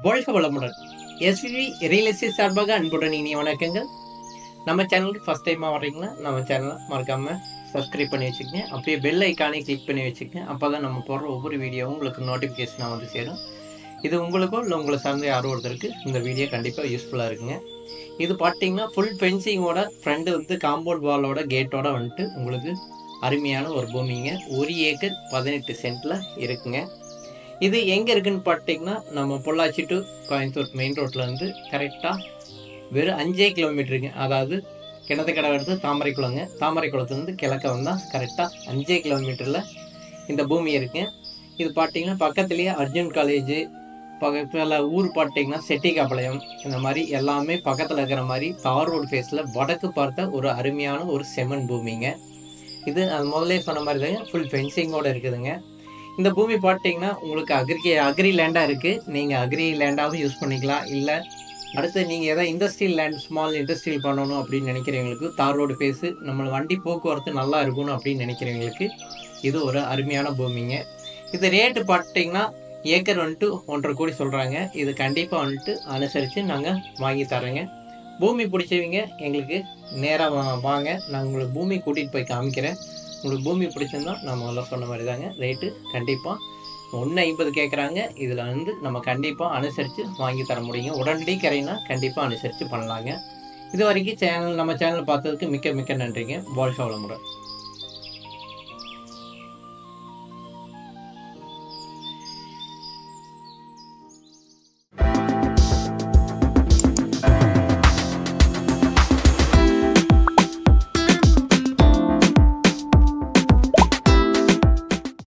வாழ்க வளமுடன். SVV real estate சார்பாக அன்புடன் இனிய வணக்கங்கள். நம்ம சேனலுக்கு ஃபஸ்ட் டைமாக வர்றீங்கன்னா நம்ம சேனலை மறக்காமல் சப்ஸ்கிரைப் பண்ணி வச்சுக்கங்க. அப்படியே பெல் ஐக்கானே கிளிக் பண்ணி வச்சுக்கங்க. அப்போ தான் நம்ம போடுற ஒவ்வொரு வீடியோவும் உங்களுக்கு நோட்டிஃபிகேஷனாக வந்து சேரும். இது உங்களுக்கோ இல்லை உங்களை சார்ந்த யாரோ ஒருத்தருக்கு இந்த வீடியோ கண்டிப்பாக யூஸ்ஃபுல்லாக இருக்குங்க. இது பார்த்தீங்கன்னா ஃபுல் ஃபென்சிங்கோட ஃப்ரெண்டு வந்து காம்பவுண்ட் வாலோட கேட்டோட வந்துட்டு உங்களுக்கு அருமையான ஒரு பூமிங்க. 1 ஏக்கர் 18 சென்ட்டில் இருக்குங்க. இது எங்கே இருக்குதுன்னு பார்த்தீங்கன்னா நம்ம பொள்ளாச்சி டு கோயம்புத்தூர் மெயின் ரோட்லேருந்து கரெக்டாக வெறும் 5 கிலோமீட்டருங்க. அதாவது கிணத்துக்கடை எடுத்து தாமரைக்குளங்க. தாமரைக்குளத்துலேருந்து கிழக்க வந்தால் கரெக்டாக 5 கிலோமீட்டரில் இந்த பூமி இருக்குங்க. இது பார்த்தீங்கன்னா பக்கத்துலேயே அர்ஜுன் காலேஜு, பக்கத்தில் ஊர் பார்த்தீங்கன்னா செட்டிக்காப்பாளையம், இந்த மாதிரி எல்லாமே பக்கத்தில் இருக்கிற மாதிரி தார் ரோடு ஃபேஸில் வடக்கு பார்த்த ஒரு அருமையான ஒரு செம்மண் பூமிங்க. இது அது முதலே சொன்ன மாதிரி தாங்க ஃபுல் ஃபென்சிங்கோடு இருக்குதுங்க. இந்த பூமி பார்த்தீங்கன்னா உங்களுக்கு அக்ரி லேண்டாக இருக்குது. நீங்கள் அக்ரி லேண்டாகவும் யூஸ் பண்ணிக்கலாம். இல்லை அடுத்து நீங்கள் எதாவது இண்டஸ்ட்ரியல் லேண்ட் ஸ்மால் இண்டஸ்ட்ரியல் பண்ணணும் அப்படின்னு நினைக்கிறவங்களுக்கு, தார் ரோடு ஃபேஸு நம்ம வண்டி போக்குவரத்து நல்லா இருக்கணும் அப்படின்னு நினைக்கிறவங்களுக்கு இது ஒரு அருமையான பூமிங்க. இது ரேட்டு பார்த்தீங்கன்னா ஏக்கர் வந்துட்டு 1.5 கோடி சொல்கிறாங்க. இது கண்டிப்பாக வந்துட்டு அனுசரித்து நாங்கள் வாங்கி தரேங்க. பூமி பிடிச்சவங்க எங்களுக்கு நேராக வாங்க, நான் உங்களுக்கு பூமி கூட்டிகிட்டு போய் காமிக்கிறேன். உங்களுக்கு பூமி பிடிச்சிருந்தா நான் முதல்ல சொன்ன மாதிரி தாங்க ரேட்டு கண்டிப்பாக 1.50 கேட்குறாங்க. இதில் வந்து நம்ம கண்டிப்பாக அனுசரித்து வாங்கி தர முடியுங்க. உடனடி கரைனா கண்டிப்பாக அனுசரித்து பண்ணலாங்க. இது வரைக்கும் நம்ம சேனல் பார்த்ததுக்கு மிக்க மிக்க நன்றிங்க. வாழ்க வளமுடன்.